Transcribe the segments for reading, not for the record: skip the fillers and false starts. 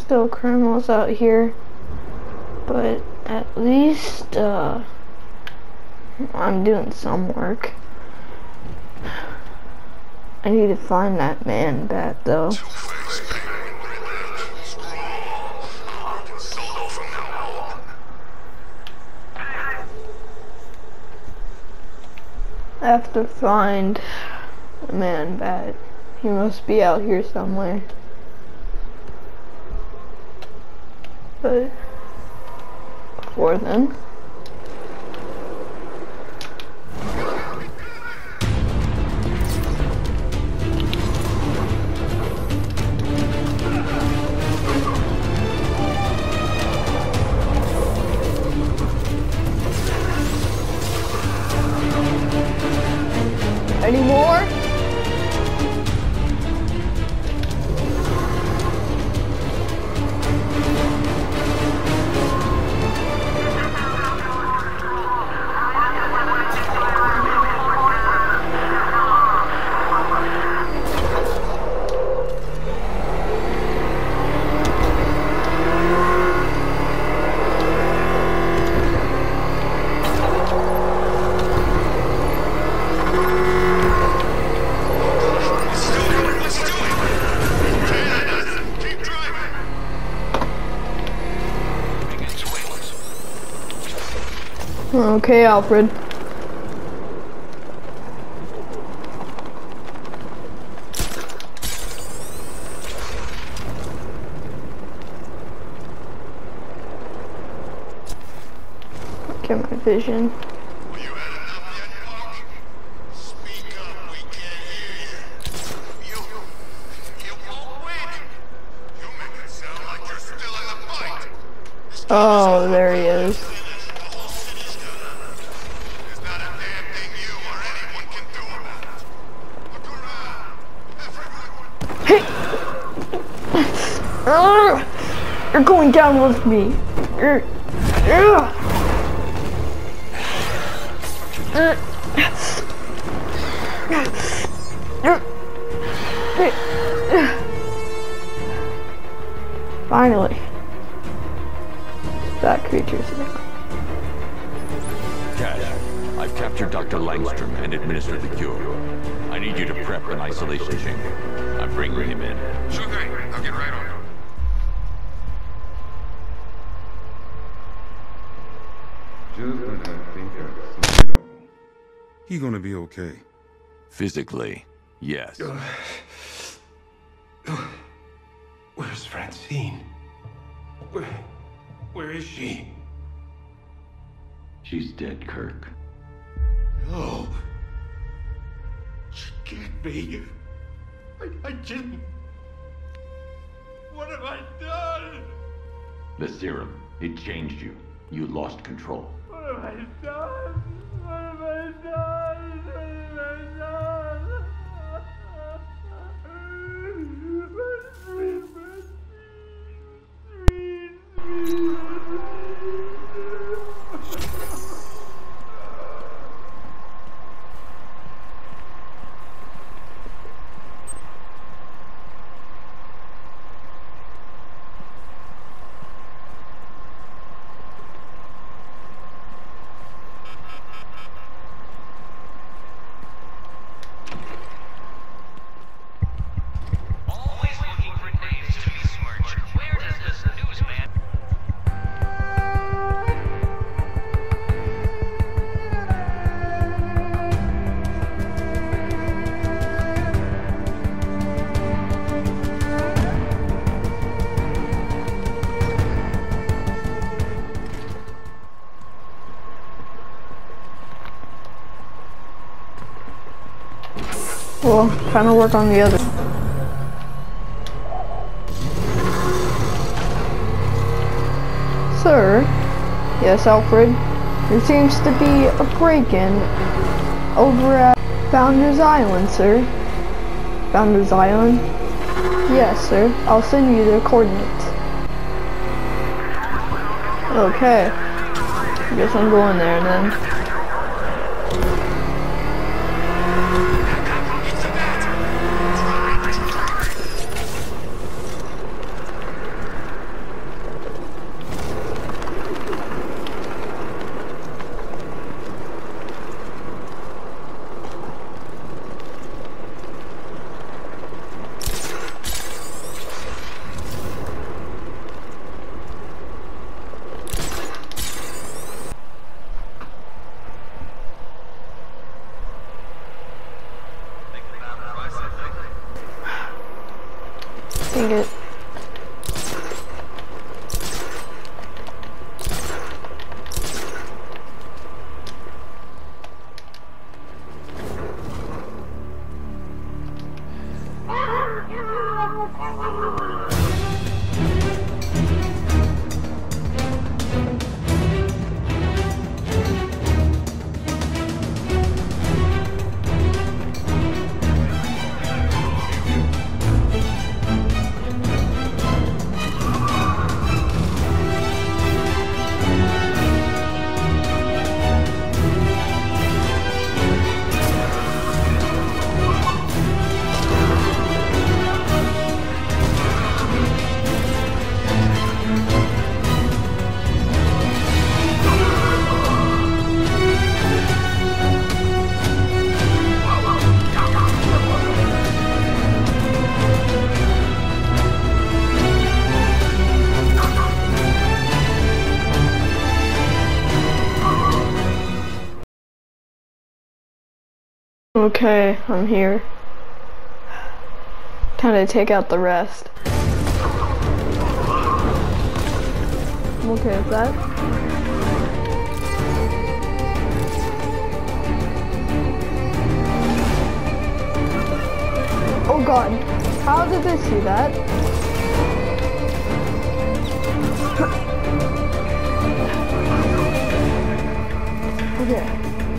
still criminals out here, but at least I'm doing some work. I need to find that man bat though. I have to find a man bat. He must be out here somewhere. But before then, any more? Okay, Alfred. Get my vision. Oh, there he is. You're going down with me. Finally. That creature's now. Cash, I've captured Dr. Langstrom and administered the cure. I need you to prep an isolation chamber. I'm bringing him in. Sure thing. I'll get right on it. Just when I think I've seen it all. He gonna be okay. Physically, yes. Where's Francine? Where is she? She's dead, Kirk. No. She can't be. I didn't. What have I done? The serum, it changed you. You lost control. What have I done? What have I done? What have I done? Well, trying to work on the other. Sir? Yes, Alfred? There seems to be a break-in over at Founders Island, sir. Founders Island? Yes, sir. I'll send you the coordinates. Okay. Guess I'm going there then. Dang it. Okay, I'm here. Time to take out the rest. I'm okay with that. Oh god, how did they see that? Okay.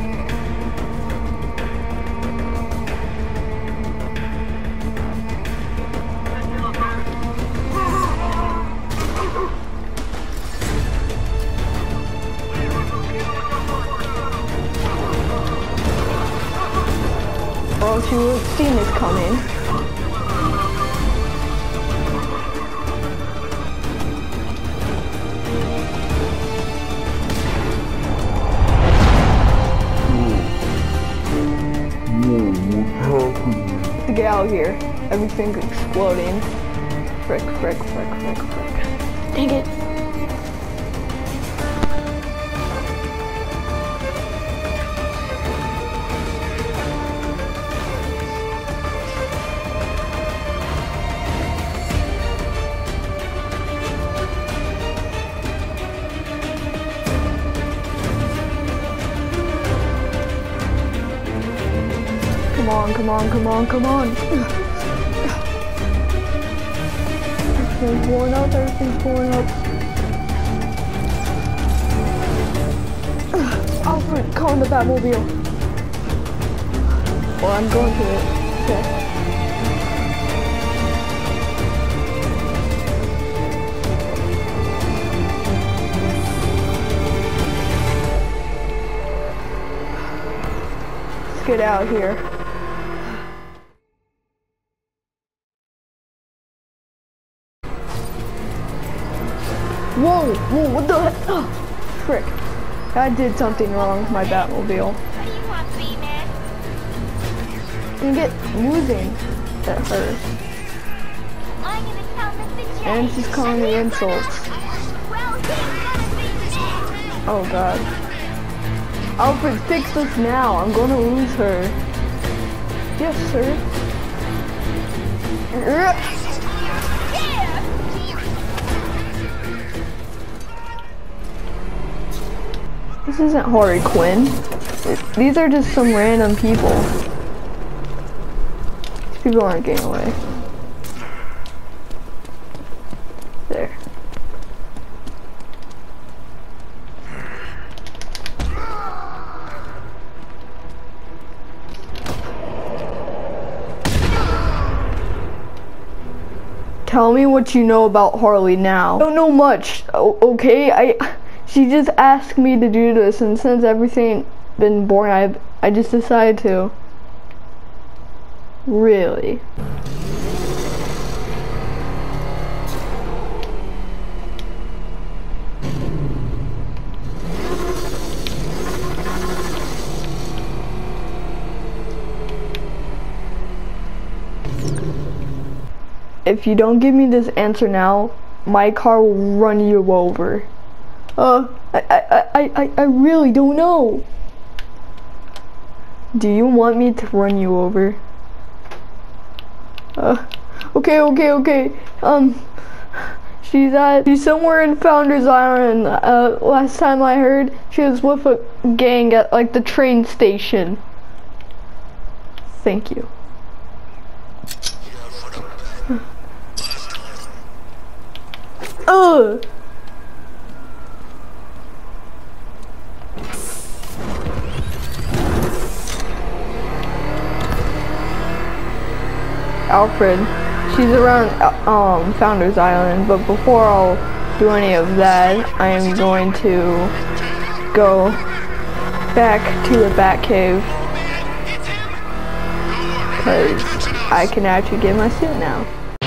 Or if you would have seen this coming. To get out of here. Everything's exploding. Frick, frick, frick, frick, frick. Dang it. Come on, come on, come on, come on. Everything's blowing up, everything's blowing up. Alfred, call in the Batmobile. Well, I'm going to it. Okay. Let's get out of here. Whoa, whoa, what the heck? Oh, frick. I did something wrong with my Batmobile. What do you want, B-Man? You get moving at her. I'm gonna tell Mr. J. And she's calling me insults. Well, he's gonna be dead. Oh god. Alfred, fix this now. I'm gonna lose her. Yes, sir. This isn't Harley Quinn. These are just some random people. These people aren't getting away. There. Tell me what you know about Harley now. I don't know much, okay? She just asked me to do this, and since everything been boring, I just decided to. Really? If you don't give me this answer now, my car will run you over. I really don't know. Do you want me to run you over? Okay. She's somewhere in Founders Island. Last time I heard, she was with a gang at like the train station. Thank you. Ugh. Alfred. She's around Founders Island, but before I'll do any of that, I am going to go back to the Batcave because I can actually get my suit now.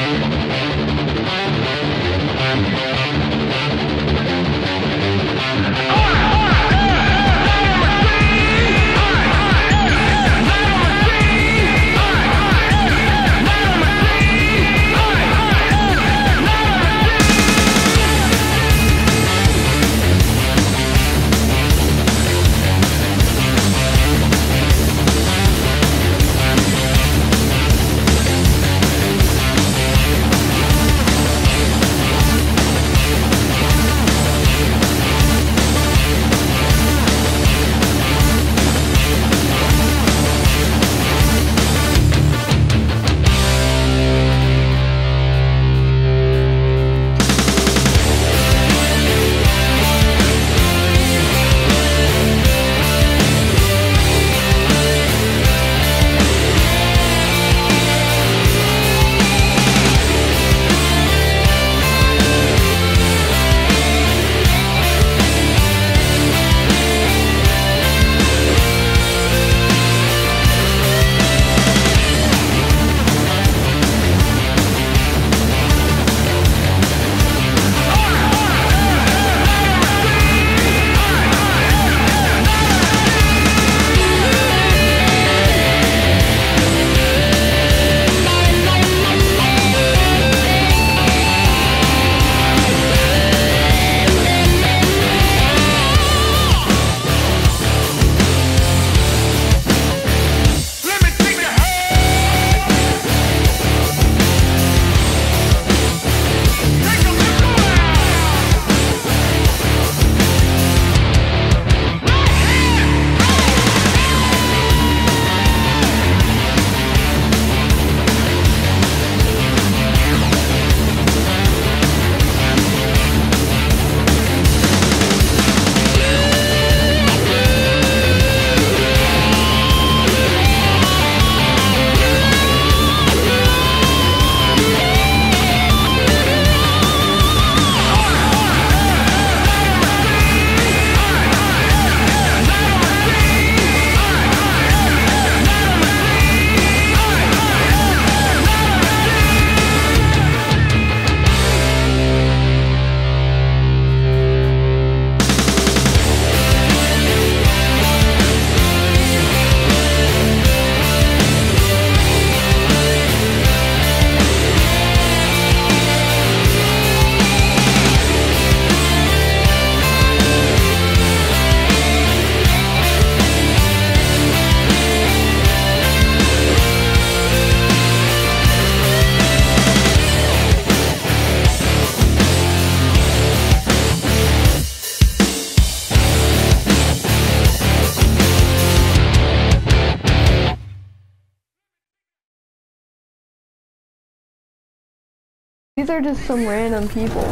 These are just some random people.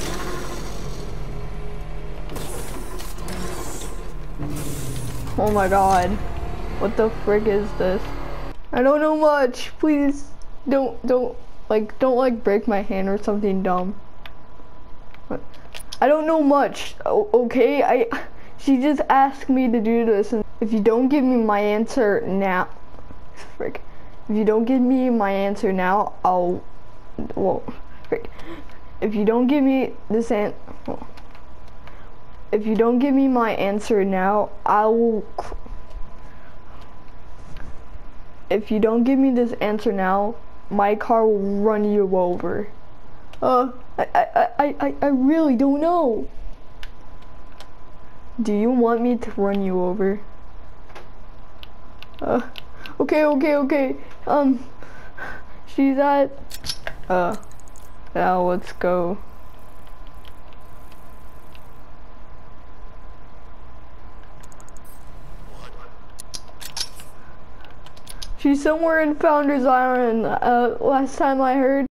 Oh my god. What the frick is this? I don't know much. Please don't break my hand or something dumb. I don't know much. Okay? She just asked me to do this, and if you don't give me my answer now, frick. If you don't give me my answer now, frick. If you don't give me this if you don't give me my answer now, if you don't give me this answer now, my car will run you over. I really don't know. Do you want me to run you over? Okay. She's at Now let's go. She's somewhere in Founders Island, last time I heard.